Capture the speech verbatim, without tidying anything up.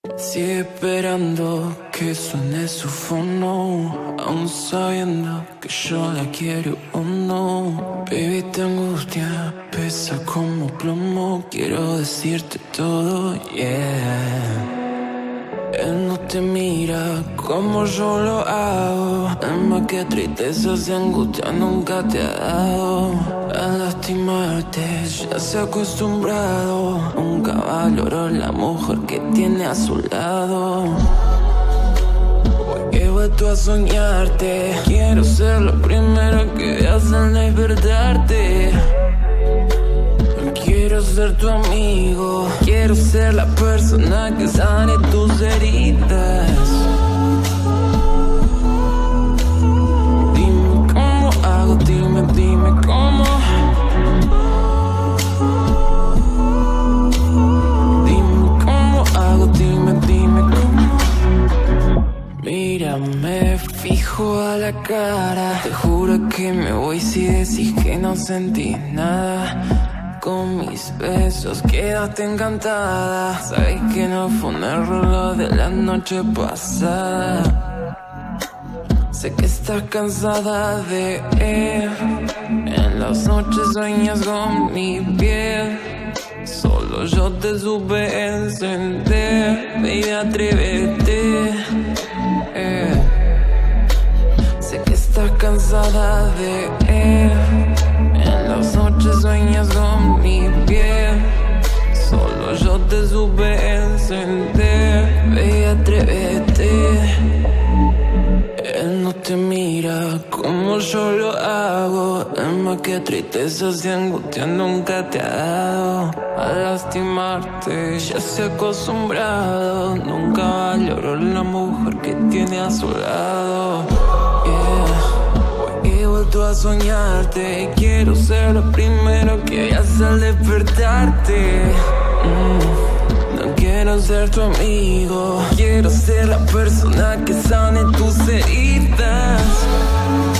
Sigue esperando que suene su fono, aún sabiendo que yo la quiero o no. Baby, te angustia, pesa como plomo. Quiero decirte todo, yeah. Él no te mira como yo lo hago. Es más que tristeza, si angustia nunca te ha dado. A lastimarte ya se ha acostumbrado. Nunca valoró la mujer que tiene a su lado. Hoy he vuelto a soñarte. Quiero ser lo primero que veas al despertarte. Quiero ser tu amigo, quiero ser la persona que sane tus heridas. Dime cómo hago, dime, dime cómo. Dime cómo hago, dime, dime cómo. Mírame fijo a la cara. Te juro que me voy si decís que no sentís nada. Con mis besos quédate encantada. Sabes que no fue un error lo de la noche pasada. Sé que estás cansada de él. En las noches sueñas con mi piel. Solo yo te supe encender. Baby, atrévete, eh. Sé que estás cansada de él. En las noches sueñas con mi piel. Solo yo te supe encender. Ve, atrévete. Él no te mira como yo lo hago. Es más que tristeza, si angustia nunca te ha dado. A lastimarte ya se ha acostumbrado. Nunca valoró la mujer que tiene a su lado, yeah. He vuelto a soñarte. Quiero ser lo primero que veas al despertarte. mm. No quiero ser tu amigo. Quiero ser la persona que sane tus heridas.